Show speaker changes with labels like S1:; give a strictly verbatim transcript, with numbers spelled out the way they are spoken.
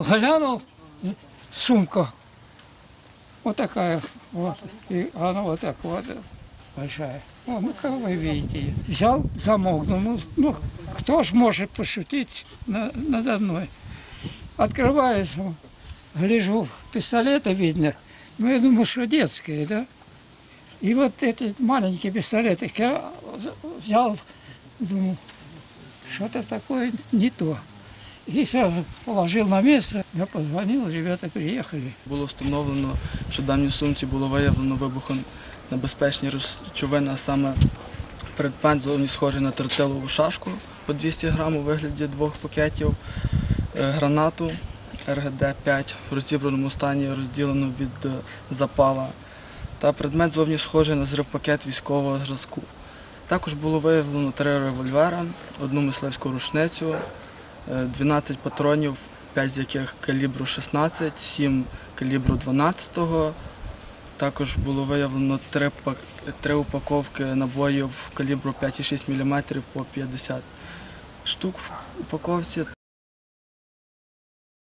S1: глянул, сумка вот такая вот, и она вот так вот большая. О, ну, как вы видите, взял замок, думаю, ну, кто ж может пошутить на, надо мной. Открываюсь, гляжу, пистолеты видно, ну, я думаю, что детские, да. И вот эти маленькие пистолеты я взял, думаю, что-то такое не то. І сразу положив на місце, я позвонив, ребята приїхали.
S2: Було встановлено, що в даній сумці було виявлено вибухонебезпечні речовини, а саме предмет зовні схожий на тротилову шашку по двісті грам у вигляді двох пакетів, гранату ер ге де п'ять в розібраному стані, розділено від запала, та предмет зовні схожий на зрив-пакет військового зразку. Також було виявлено три револьвера, одну мисливську рушницю, дванадцять патронів, п'ять з яких калібру шістнадцять, сім калібру дванадцятого. Також було виявлено три, три упаковки набоїв калібру п'ять і шість міліметрів по п'ятдесят штук в упаковці